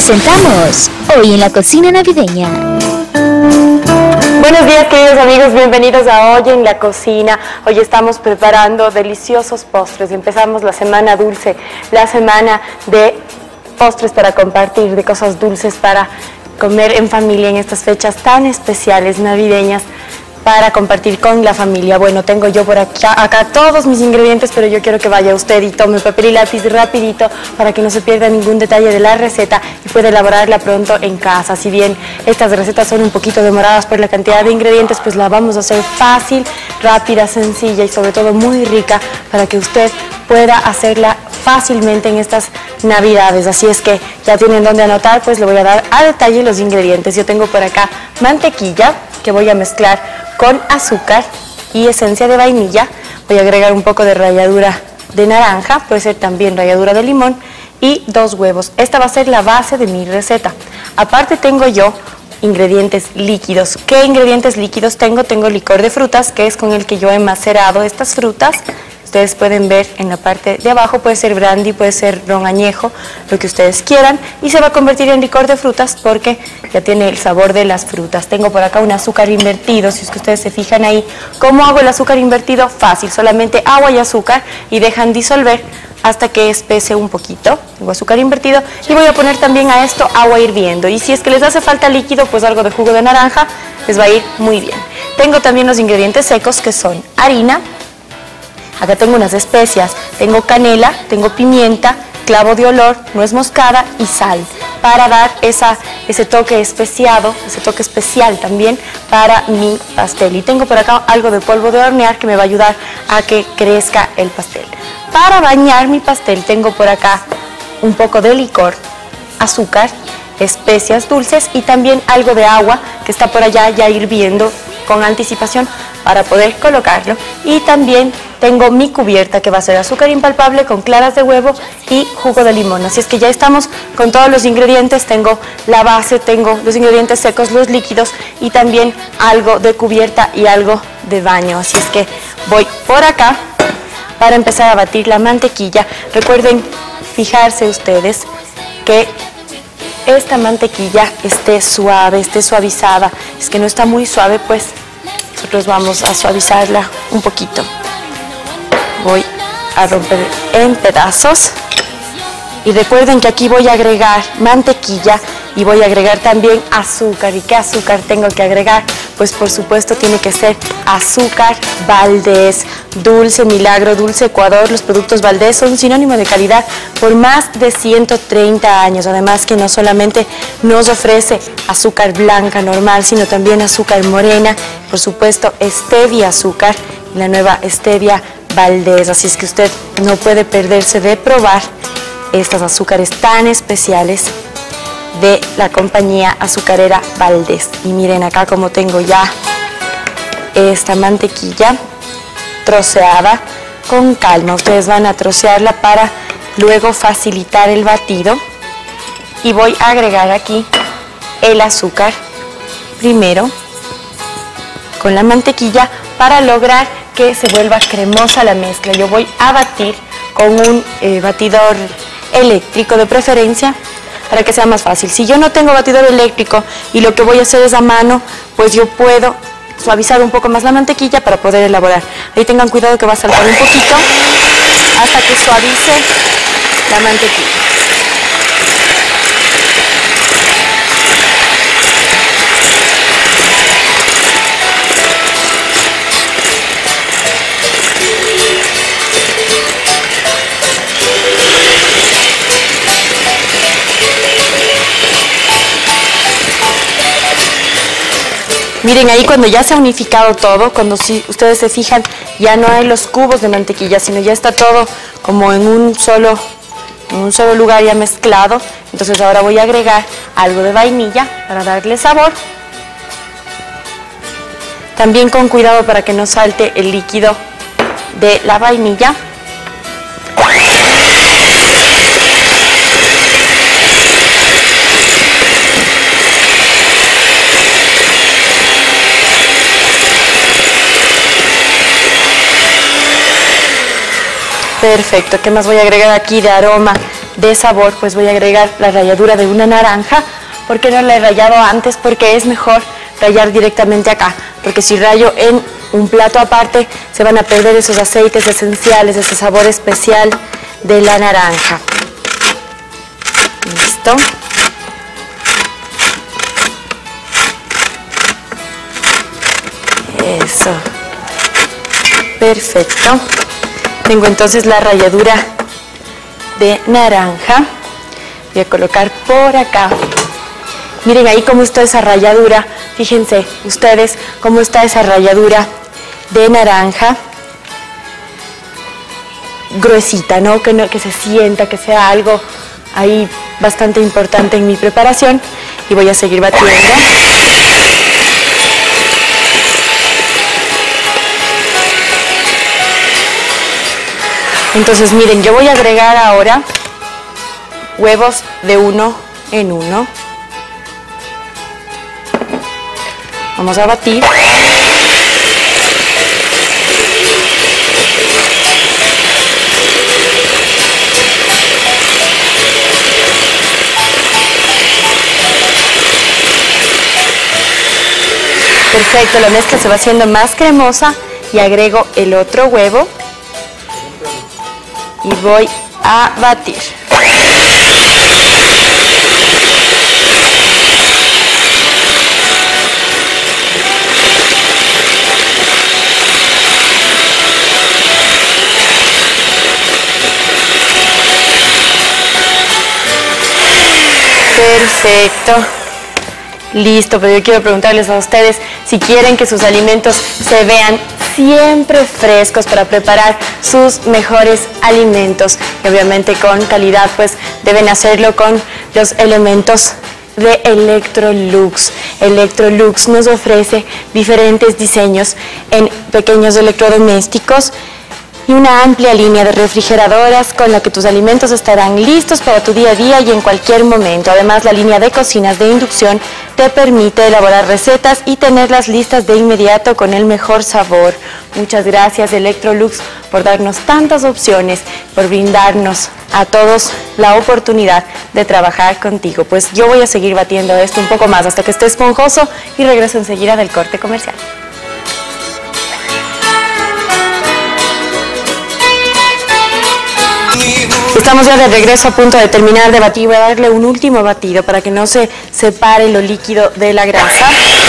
Presentamos Hoy en la Cocina Navideña. Buenos días, queridos amigos, bienvenidos a Hoy en la Cocina. Hoy estamos preparando deliciosos postres. Empezamos la semana dulce, la semana de postres para compartir, de cosas dulces para comer en familia en estas fechas tan especiales navideñas, para compartir con la familia. Bueno, tengo yo por acá todos mis ingredientes, pero yo quiero que vaya usted y tome papel y lápiz rapidito para que no se pierda ningún detalle de la receta y pueda elaborarla pronto en casa. Si bien estas recetas son un poquito demoradas por la cantidad de ingredientes, pues la vamos a hacer fácil, rápida, sencilla y sobre todo muy rica para que usted pueda hacerla fácilmente en estas navidades. Así es que ya tienen donde anotar, pues le voy a dar a detalle los ingredientes. Yo tengo por acá mantequilla que voy a mezclar con azúcar y esencia de vainilla. Voy a agregar un poco de ralladura de naranja, puede ser también ralladura de limón, y 2 huevos. Esta va a ser la base de mi receta. Aparte tengo yo ingredientes líquidos. ¿Qué ingredientes líquidos tengo? Tengo licor de frutas, que es con el que yo he macerado estas frutas. Ustedes pueden ver en la parte de abajo, puede ser brandy, puede ser ron añejo, lo que ustedes quieran, y se va a convertir en licor de frutas porque ya tiene el sabor de las frutas. Tengo por acá un azúcar invertido. Si es que ustedes se fijan ahí, ¿cómo hago el azúcar invertido? Fácil, solamente agua y azúcar y dejan disolver hasta que espese un poquito. Tengo azúcar invertido y voy a poner también a esto agua hirviendo, y si es que les hace falta líquido, pues algo de jugo de naranja les va a ir muy bien. Tengo también los ingredientes secos, que son harina. Acá tengo unas especias, tengo canela, tengo pimienta, clavo de olor, nuez moscada y sal, para dar ese toque especiado, ese toque especial también para mi pastel. Y tengo por acá algo de polvo de hornear que me va a ayudar a que crezca el pastel. Para bañar mi pastel tengo por acá un poco de licor, azúcar, especias dulces y también algo de agua que está por allá ya hirviendo con anticipación para poder colocarlo. Y también tengo mi cubierta, que va a ser azúcar impalpable con claras de huevo y jugo de limón. Así es que ya estamos con todos los ingredientes. Tengo la base, tengo los ingredientes secos, los líquidos y también algo de cubierta y algo de baño. Así es que voy por acá para empezar a batir la mantequilla. Recuerden fijarse ustedes que esta mantequilla esté suave, esté suavizada. Es que no está muy suave, pues nosotros vamos a suavizarla un poquito. Voy a romper en pedazos. Y recuerden que aquí voy a agregar mantequilla y voy a agregar también azúcar. ¿Y qué azúcar tengo que agregar? Pues por supuesto tiene que ser azúcar Valdés, Dulce Milagro, Dulce Ecuador. Los productos Valdés son sinónimo de calidad por más de 130 años. Además que no solamente nos ofrece azúcar blanca normal, sino también azúcar morena, por supuesto stevia azúcar, y la nueva stevia Valdés. Así es que usted no puede perderse de probar estos azúcares tan especiales de la compañía azucarera Valdés. Y miren acá como tengo ya esta mantequilla troceada con calma. Ustedes van a trocearla para luego facilitar el batido. Y voy a agregar aquí el azúcar primero con la mantequilla para lograr que se vuelva cremosa la mezcla. Yo voy a batir con un batidor eléctrico de preferencia, para que sea más fácil. Si yo no tengo batidor eléctrico y lo que voy a hacer es a mano, pues yo puedo suavizar un poco más la mantequilla para poder elaborar. Ahí tengan cuidado que va a saltar un poquito hasta que suavice la mantequilla. Miren ahí cuando ya se ha unificado todo, cuando si ustedes se fijan ya no hay los cubos de mantequilla, sino ya está todo como en un solo lugar ya mezclado. Entonces ahora voy a agregar algo de vainilla para darle sabor. También con cuidado para que no salte el líquido de la vainilla. Perfecto, ¿qué más voy a agregar aquí de aroma? de sabor, pues voy a agregar la ralladura de una naranja. ¿Por qué no la he rallado antes? Porque es mejor rallar directamente acá, porque si rayo en un plato aparte se van a perder esos aceites esenciales, ese sabor especial de la naranja. Listo. Eso. Perfecto. Tengo entonces la ralladura de naranja. Voy a colocar por acá. Miren ahí cómo está esa ralladura. Fíjense ustedes cómo está esa ralladura de naranja. Gruesita, ¿no? Que se sienta, que sea algo ahí bastante importante en mi preparación. Y voy a seguir batiendo. Entonces miren, yo voy a agregar ahora huevos de 1 en 1. Vamos a batir. Perfecto, la mezcla se va haciendo más cremosa y agrego el otro huevo. Y voy a batir. Perfecto. Listo, pero yo quiero preguntarles a ustedes si quieren que sus alimentos se vean siempre frescos para preparar sus mejores alimentos y obviamente con calidad, pues deben hacerlo con los elementos de Electrolux. Electrolux nos ofrece diferentes diseños en pequeños electrodomésticos y una amplia línea de refrigeradoras con la que tus alimentos estarán listos para tu día a día y en cualquier momento. Además, la línea de cocinas de inducción te permite elaborar recetas y tenerlas listas de inmediato con el mejor sabor. Muchas gracias Electrolux por darnos tantas opciones, por brindarnos a todos la oportunidad de trabajar contigo. Pues yo voy a seguir batiendo esto un poco más hasta que esté esponjoso y regreso enseguida del corte comercial. Estamos ya de regreso a punto de terminar de batir. Voy a darle un último batido para que no se separe lo líquido de la grasa.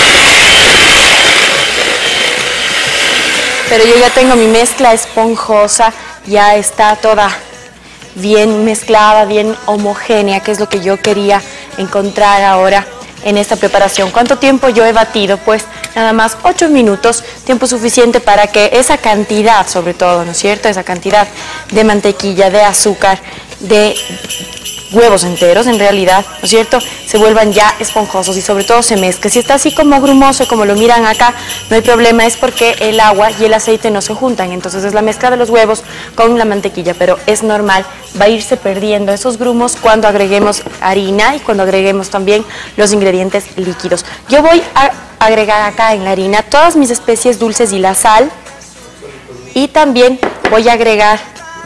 Pero yo ya tengo mi mezcla esponjosa, ya está toda bien mezclada, bien homogénea, que es lo que yo quería encontrar ahora en esta preparación. ¿Cuánto tiempo yo he batido? Pues nada más 8 minutos, tiempo suficiente para que esa cantidad, sobre todo, ¿no es cierto? Esa cantidad de mantequilla, de azúcar, de huevos enteros en realidad, ¿no es cierto?, se vuelvan ya esponjosos y sobre todo se mezcle. Si está así como grumoso, como lo miran acá, no hay problema, es porque el agua y el aceite no se juntan, entonces es la mezcla de los huevos con la mantequilla, pero es normal, va a irse perdiendo esos grumos cuando agreguemos harina y cuando agreguemos también los ingredientes líquidos. Yo voy a agregar acá en la harina todas mis especies dulces y la sal, y también voy a agregar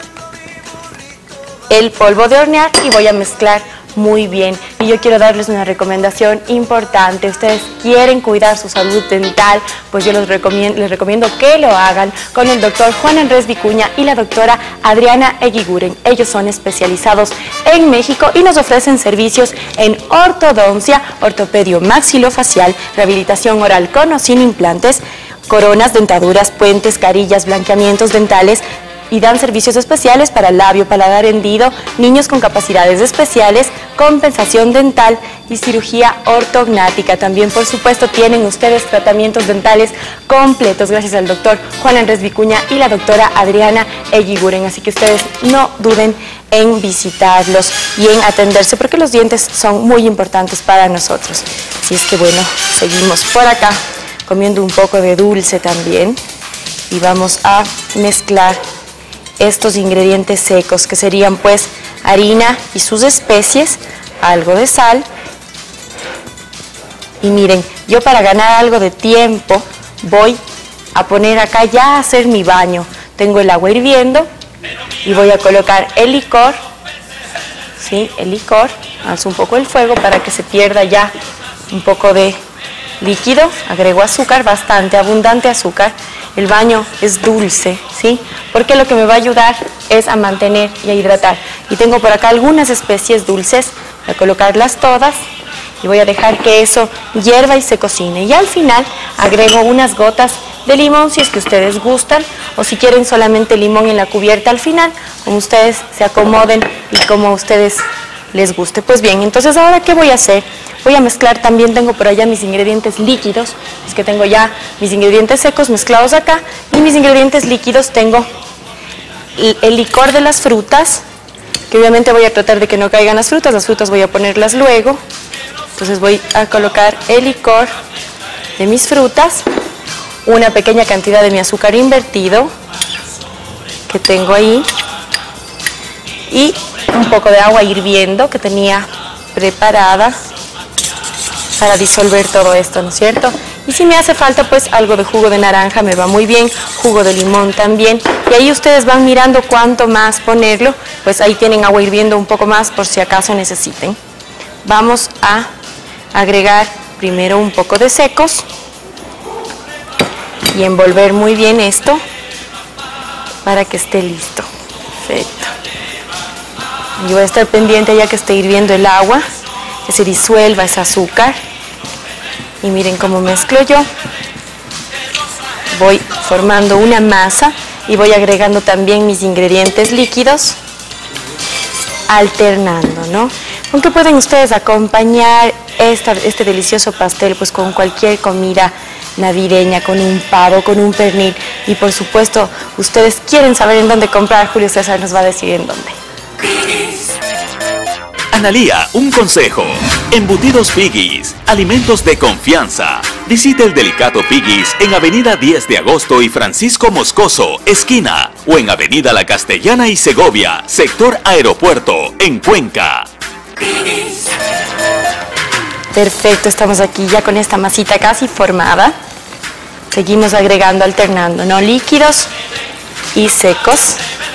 el polvo de hornear y voy a mezclar muy bien. Y yo quiero darles una recomendación importante. Ustedes quieren cuidar su salud dental, pues yo les recomiendo que lo hagan con el doctor Juan Andrés Vicuña y la doctora Adriana Eguiguren. Ellos son especializados en México y nos ofrecen servicios en ortodoncia, ortopedio maxilofacial, rehabilitación oral con o sin implantes, coronas, dentaduras, puentes, carillas, blanqueamientos dentales, y dan servicios especiales para labio, paladar hendido, niños con capacidades especiales, compensación dental y cirugía ortognática. También, por supuesto, tienen ustedes tratamientos dentales completos gracias al doctor Juan Andrés Vicuña y la doctora Adriana Eguiguren. Así que ustedes no duden en visitarlos y en atenderse porque los dientes son muy importantes para nosotros. Así es que bueno, seguimos por acá comiendo un poco de dulce también y vamos a mezclar estos ingredientes secos que serían pues harina y sus especies, algo de sal. Y miren, yo para ganar algo de tiempo voy a poner acá ya a hacer mi baño. Tengo el agua hirviendo y voy a colocar el licor ¿sí? El licor, alzo un poco el fuego para que se pierda ya un poco de líquido, agrego azúcar, bastante abundante azúcar. El baño es dulce, ¿sí? Porque lo que me va a ayudar es a mantener y a hidratar. Y tengo por acá algunas especies dulces, voy a colocarlas todas y voy a dejar que eso hierva y se cocine. Y al final agrego unas gotas de limón si es que ustedes gustan, o si quieren solamente limón en la cubierta al final, como ustedes se acomoden y como a ustedes les guste. Pues bien, entonces ahora ¿qué voy a hacer? Voy a mezclar, también tengo por allá mis ingredientes líquidos, es que tengo ya mis ingredientes secos mezclados acá, y mis ingredientes líquidos tengo el licor de las frutas, que obviamente voy a tratar de que no caigan las frutas voy a ponerlas luego. Entonces voy a colocar el licor de mis frutas, una pequeña cantidad de mi azúcar invertido que tengo ahí, y un poco de agua hirviendo que tenía preparada para disolver todo esto, ¿no es cierto? Y si me hace falta, pues algo de jugo de naranja me va muy bien, jugo de limón también, y ahí ustedes van mirando cuánto más ponerlo, pues ahí tienen agua hirviendo un poco más por si acaso necesiten. Vamos a agregar primero un poco de secos y envolver muy bien esto para que esté listo. Perfecto. Yo voy a estar pendiente ya que esté hirviendo el agua, que se disuelva ese azúcar. Y miren cómo mezclo yo. Voy formando una masa y voy agregando también mis ingredientes líquidos, alternando, ¿no? ¿Con qué pueden ustedes acompañar este delicioso pastel? Pues con cualquier comida navideña, con un pavo, con un pernil. Y por supuesto, ustedes quieren saber en dónde comprar, Julio César nos va a decir en dónde. Analía, un consejo. Embutidos Piggy's, alimentos de confianza. Visite el Delicato Piggy's en Avenida 10 de Agosto y Francisco Moscoso, esquina, o en Avenida La Castellana y Segovia, sector Aeropuerto, en Cuenca. Perfecto, estamos aquí ya con esta masita casi formada. Seguimos agregando, alternando, ¿no? Líquidos y secos.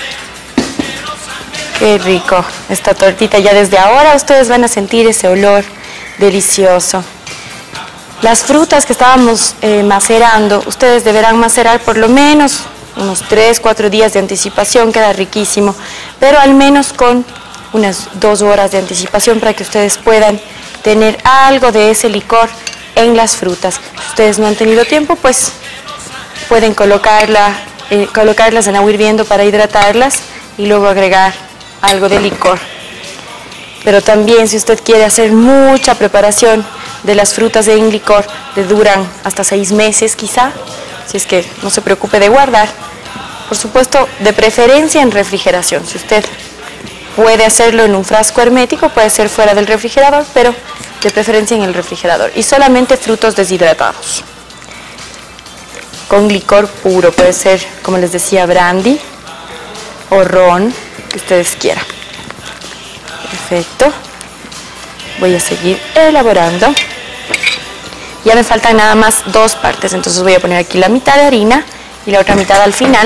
Qué rico esta tortita, ya desde ahora ustedes van a sentir ese olor delicioso. Las frutas que estábamos macerando, ustedes deberán macerar por lo menos unos 3-4 días de anticipación, queda riquísimo, pero al menos con unas 2 horas de anticipación para que ustedes puedan tener algo de ese licor en las frutas. Si ustedes no han tenido tiempo, pues pueden colocarlas en agua hirviendo para hidratarlas y luego agregar algo de licor. Pero también si usted quiere hacer mucha preparación de las frutas en licor, le duran hasta 6 meses quizá, si es que no se preocupe de guardar. Por supuesto, de preferencia en refrigeración. Si usted puede hacerlo en un frasco hermético, puede ser fuera del refrigerador, pero de preferencia en el refrigerador. Y solamente frutos deshidratados. Con licor puro, puede ser, como les decía, brandy o ron, que ustedes quieran. Perfecto. Voy a seguir elaborando. Ya me faltan nada más 2 partes, entonces voy a poner aquí la mitad de harina y la otra mitad al final.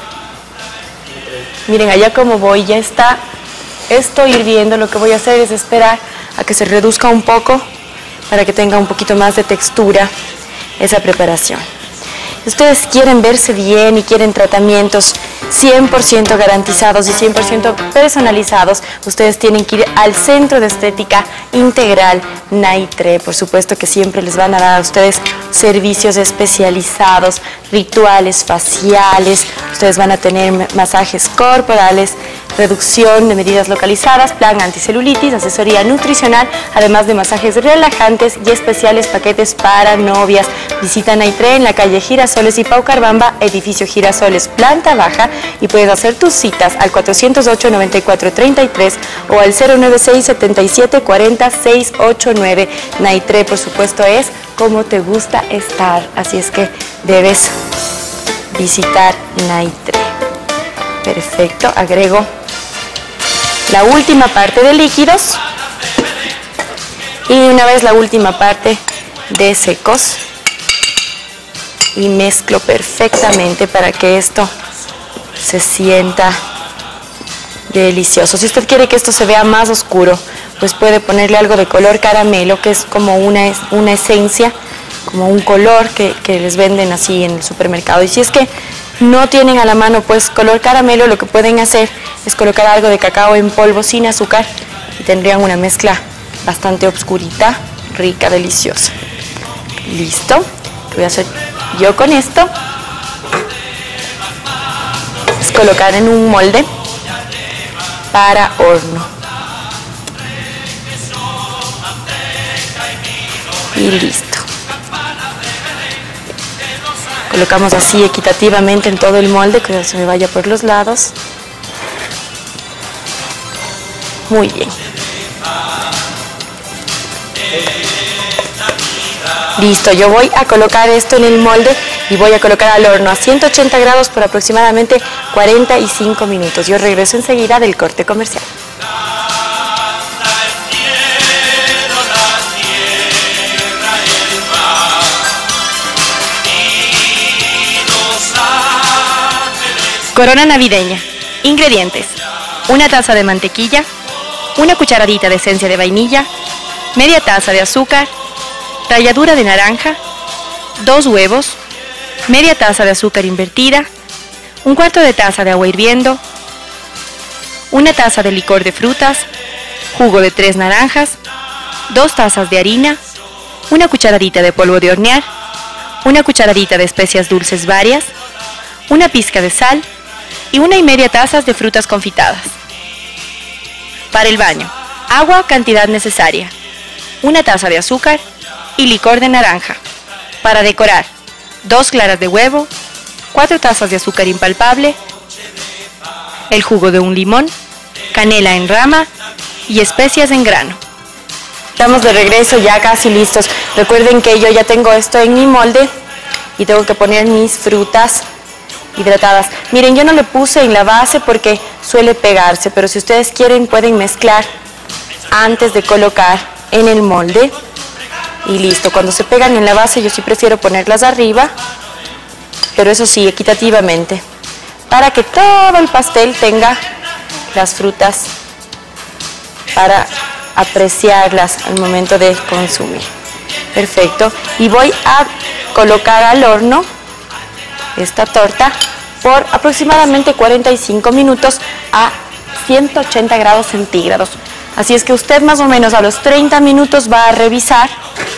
Miren allá como voy, ya está esto hirviendo. Lo que voy a hacer es esperar a que se reduzca un poco para que tenga un poquito más de textura esa preparación. Si ustedes quieren verse bien y quieren tratamientos 100% garantizados y 100% personalizados, ustedes tienen que ir al Centro de Estética Integral Naitre. Por supuesto que siempre les van a dar a ustedes servicios especializados, rituales faciales, ustedes van a tener masajes corporales, reducción de medidas localizadas, plan anticelulitis, asesoría nutricional, además de masajes relajantes y especiales paquetes para novias. Visita Naitre en la calle Girasoles y Paucarbamba, edificio Girasoles, planta baja, y puedes hacer tus citas al 408-9433 o al 096-7740-689. Naitre, por supuesto, es como te gusta estar, así es que debes visitar Naitre. Perfecto, agrego la última parte de líquidos y una vez la última parte de secos y mezclo perfectamente para que esto se sienta Delicioso. Si usted quiere que esto se vea más oscuro, pues puede ponerle algo de color caramelo, que es como una esencia, como un color que les venden así en el supermercado. Y si es que no tienen a la mano pues color caramelo, lo que pueden hacer es colocar algo de cacao en polvo sin azúcar y tendrían una mezcla bastante oscurita, rica, deliciosa. Listo. ¿Qué voy a hacer yo con esto? Es colocar en un molde para horno. Y listo. Colocamos así equitativamente en todo el molde, que no se me vaya por los lados. Muy bien. Listo, yo voy a colocar esto en el molde y voy a colocar al horno a 180 grados por aproximadamente 45 minutos. Yo regreso enseguida del corte comercial. Corona navideña. Ingredientes: una taza de mantequilla, una cucharadita de esencia de vainilla, media taza de azúcar, ralladura de naranja, 2 huevos, media taza de azúcar invertida, un cuarto de taza de agua hirviendo, una taza de licor de frutas, jugo de 3 naranjas, 2 tazas de harina, una cucharadita de polvo de hornear, una cucharadita de especias dulces varias, una pizca de sal y 1,5 tazas de frutas confitadas. Para el baño: agua, cantidad necesaria, 1 taza de azúcar y licor de naranja. Para decorar: 2 claras de huevo, 4 tazas de azúcar impalpable, el jugo de un limón, canela en rama y especias en grano. Estamos de regreso, ya casi listos. Recuerden que yo ya tengo esto en mi molde y tengo que poner mis frutas hidratadas. Miren, yo no le puse en la base porque suele pegarse, pero si ustedes quieren pueden mezclar antes de colocar en el molde y listo. Cuando se pegan en la base yo sí prefiero ponerlas arriba, pero eso sí, equitativamente, para que todo el pastel tenga las frutas para apreciarlas al momento de consumir. Perfecto. Y voy a colocar al horno esta torta por aproximadamente 45 minutos a 180 grados centígrados. Así es que usted más o menos a los 30 minutos va a revisar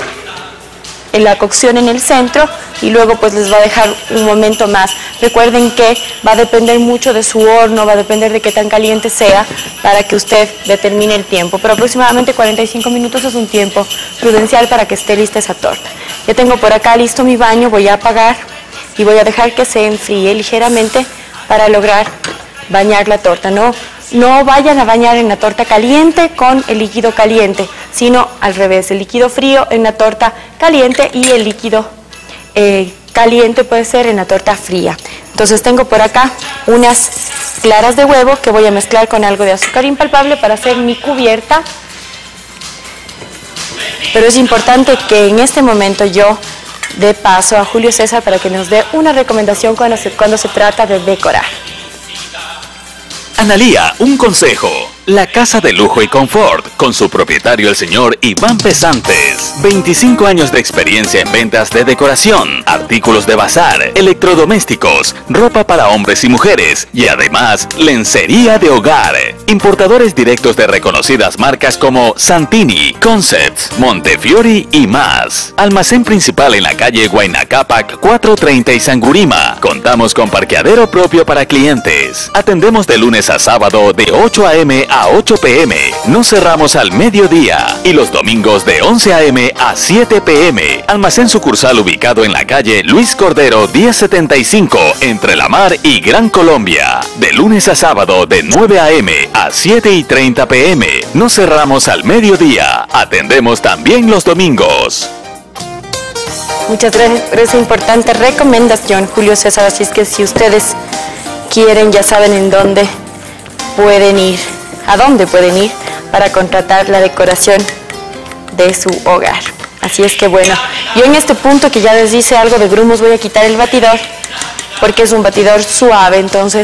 la cocción en el centro y luego pues les va a dejar un momento más. Recuerden que va a depender mucho de su horno, va a depender de qué tan caliente sea para que usted determine el tiempo, pero aproximadamente 45 minutos es un tiempo prudencial para que esté lista esa torta. Ya tengo por acá listo mi baño, voy a apagar y voy a dejar que se enfríe ligeramente para lograr bañar la torta. No vayan a bañar en la torta caliente con el líquido caliente, sino al revés, el líquido frío en la torta caliente y el líquido caliente puede ser en la torta fría. Entonces tengo por acá unas claras de huevo que voy a mezclar con algo de azúcar impalpable para hacer mi cubierta. Pero es importante que en este momento yo dé paso a Julio César para que nos dé una recomendación cuando se trata de decorar. Analía, un consejo. La casa de lujo y confort, con su propietario el señor Iván Pesantes. 25 años de experiencia en ventas de decoración, artículos de bazar, electrodomésticos, ropa para hombres y mujeres y además lencería de hogar. Importadores directos de reconocidas marcas como Santini, Concepts, Montefiori y más. Almacén principal en la calle Huayna Cápac 430 y Sangurima. Contamos con parqueadero propio para clientes. Atendemos de lunes a sábado de 8 a.m. a 8 p.m. Nos cerramos al mediodía y los domingos de 11 a.m. a 7 p.m. Almacén sucursal ubicado en la calle Luis Cordero 1075 entre La Mar y Gran Colombia. De lunes a sábado de 9 a.m. a 7:30 p.m. Nos cerramos al mediodía. Atendemos también los domingos. Muchas gracias por esa importante recomendación, Julio César. Así es que si ustedes quieren, ya saben en dónde pueden ir, a dónde pueden ir para contratar la decoración de su hogar. Así es que bueno, yo en este punto que ya les dice algo de grumos voy a quitar el batidor porque es un batidor suave, entonces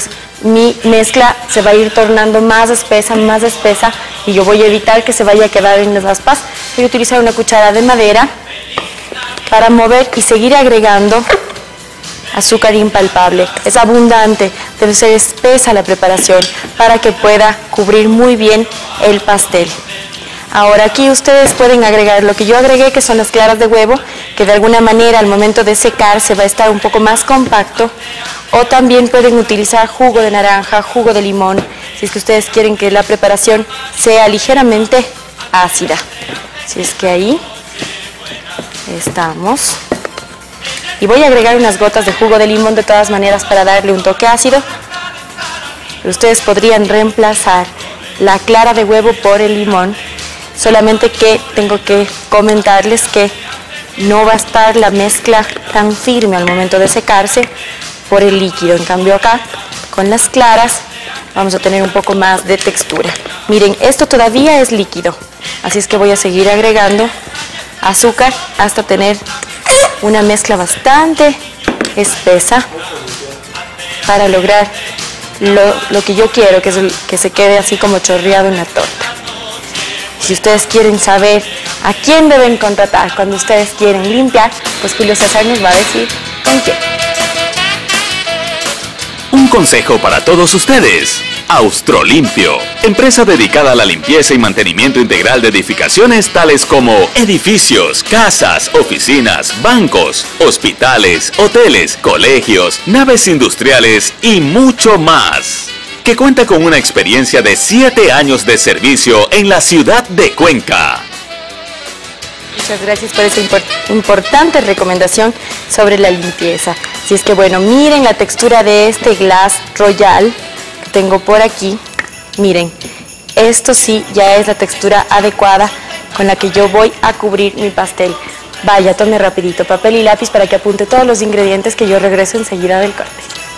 mi mezcla se va a ir tornando más espesa, y yo voy a evitar que se vaya a quedar en las aspas. Voy a utilizar una cuchara de madera para mover y seguir agregando azúcar impalpable. Es abundante, debe ser espesa la preparación para que pueda cubrir muy bien el pastel. Ahora aquí ustedes pueden agregar lo que yo agregué, que son las claras de huevo, que de alguna manera al momento de secar se va a estar un poco más compacto, o también pueden utilizar jugo de naranja, jugo de limón, si es que ustedes quieren que la preparación sea ligeramente ácida. Así es que ahí estamos. Y voy a agregar unas gotas de jugo de limón de todas maneras para darle un toque ácido. Pero ustedes podrían reemplazar la clara de huevo por el limón. Solamente que tengo que comentarles que no va a estar la mezcla tan firme al momento de secarse por el líquido. En cambio acá, con las claras, vamos a tener un poco más de textura. Miren, esto todavía es líquido, así es que voy a seguir agregando azúcar hasta tener una mezcla bastante espesa para lograr lo que yo quiero, que es que se quede así como chorreado en la torta. Si ustedes quieren saber a quién deben contratar cuando ustedes quieren limpiar, pues Julio César nos va a decir con quién. Un consejo para todos ustedes. Austrolimpio, empresa dedicada a la limpieza y mantenimiento integral de edificaciones tales como edificios, casas, oficinas, bancos, hospitales, hoteles, colegios, naves industriales y mucho más. Que cuenta con una experiencia de 7 años de servicio en la ciudad de Cuenca. Muchas gracias por esa importante recomendación sobre la limpieza. Así es que bueno, miren la textura de este glass royal que tengo por aquí. Miren, esto sí ya es la textura adecuada con la que yo voy a cubrir mi pastel. Vaya, tome rapidito papel y lápiz para que apunte todos los ingredientes, que yo regreso enseguida del corte.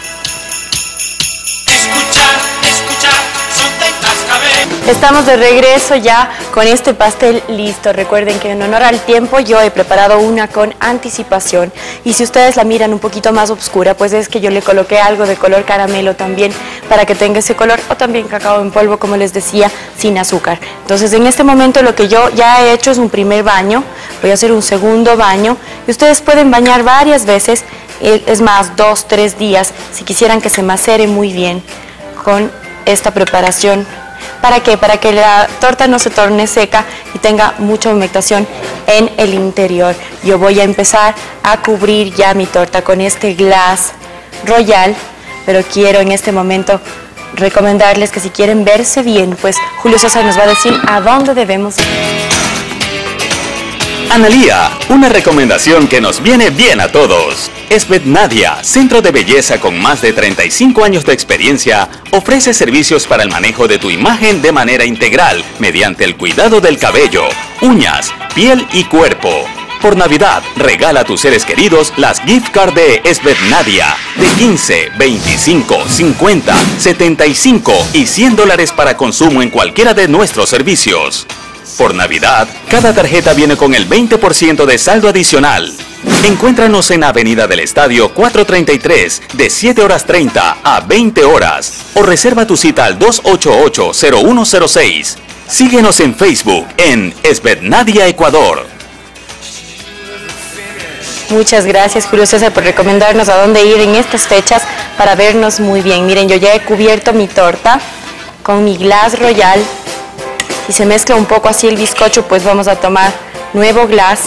Estamos de regreso ya con este pastel listo. Recuerden que en honor al tiempo yo he preparado una con anticipación, y si ustedes la miran un poquito más oscura, pues es que yo le coloqué algo de color caramelo también para que tenga ese color, o también cacao en polvo, como les decía, sin azúcar. Entonces en este momento lo que yo ya he hecho es un primer baño, voy a hacer un segundo baño, y ustedes pueden bañar varias veces, es más, 2, 3 días, si quisieran que se macere muy bien con esta preparación. ¿Para qué? Para que la torta no se torne seca y tenga mucha humectación en el interior. Yo voy a empezar a cubrir ya mi torta con este glass royal, pero quiero en este momento recomendarles que si quieren verse bien, pues Julio César nos va a decir a dónde debemos ir. Analía, una recomendación que nos viene bien a todos. Esbet Nadia, centro de belleza con más de 35 años de experiencia, ofrece servicios para el manejo de tu imagen de manera integral mediante el cuidado del cabello, uñas, piel y cuerpo. Por Navidad, regala a tus seres queridos las gift card de Esbet Nadia de 15, 25, 50, 75 y $100 para consumo en cualquiera de nuestros servicios. Por Navidad, cada tarjeta viene con el 20% de saldo adicional. Encuéntranos en Avenida del Estadio 433 de 7:30 a 20 horas o reserva tu cita al 288-0106. Síguenos en Facebook en Esbet Nadia Ecuador. Muchas gracias, Julio César, por recomendarnos a dónde ir en estas fechas para vernos muy bien. Miren, yo ya he cubierto mi torta con mi glass royal. Si se mezcla un poco así el bizcocho, pues vamos a tomar nuevo glass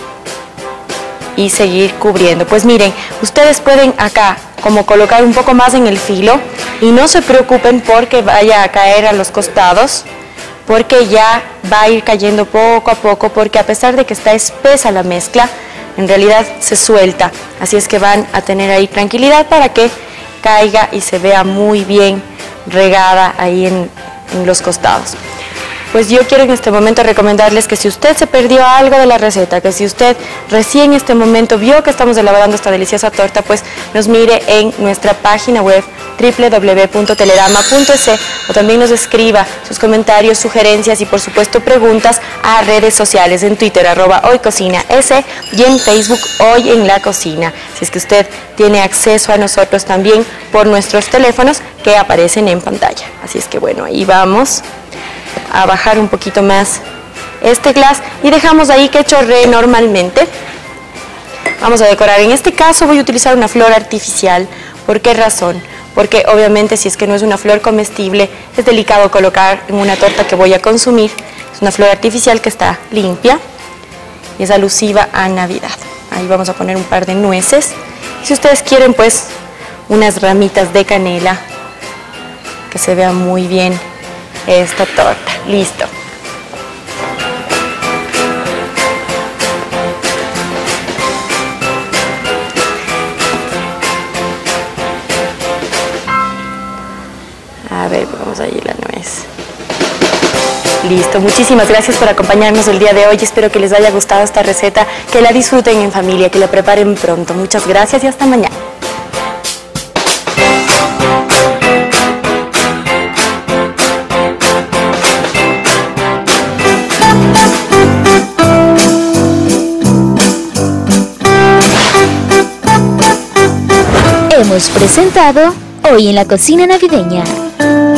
y seguir cubriendo. Pues miren, ustedes pueden acá como colocar un poco más en el filo y no se preocupen porque vaya a caer a los costados, porque ya va a ir cayendo poco a poco, porque a pesar de que está espesa la mezcla, en realidad se suelta. Así es que van a tener ahí tranquilidad para que caiga y se vea muy bien regada ahí en los costados. Pues yo quiero en este momento recomendarles que si usted se perdió algo de la receta, que si usted recién en este momento vio que estamos elaborando esta deliciosa torta, pues nos mire en nuestra página web www.telerama.es o también nos escriba sus comentarios, sugerencias y por supuesto preguntas a redes sociales, en Twitter @hoycocinaS y en Facebook Hoy en la Cocina. Si es que usted tiene acceso a nosotros también por nuestros teléfonos que aparecen en pantalla. Así es que bueno, ahí vamos a bajar un poquito más este glass y dejamos ahí que chorree normalmente. Vamos a decorar. En este caso voy a utilizar una flor artificial. ¿Por qué razón? Porque obviamente si es que no es una flor comestible, es delicado colocar en una torta que voy a consumir. Es una flor artificial que está limpia y es alusiva a Navidad. Ahí vamos a poner un par de nueces. Si ustedes quieren, pues, unas ramitas de canela, que se vea muy bien esta torta. Listo. A ver, vamos a ir la nuez. Listo, muchísimas gracias por acompañarnos el día de hoy. Espero que les haya gustado esta receta, que la disfruten en familia, que la preparen pronto. Muchas gracias y hasta mañana. Hemos presentado Hoy en la Cocina Navideña.